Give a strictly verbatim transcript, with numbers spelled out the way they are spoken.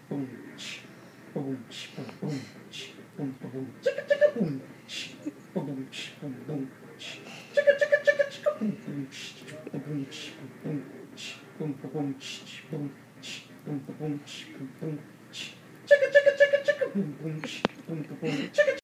boom, boom, boom, boom, boom, chicka chicka boom, boom, boom, boom, chicka chicka chicka chicka boom, boom, boom, boom, boom, boom, boom, boom, boom, boom, boom, chicka chicka chicka chicka boom, boom, boom, boom, chicka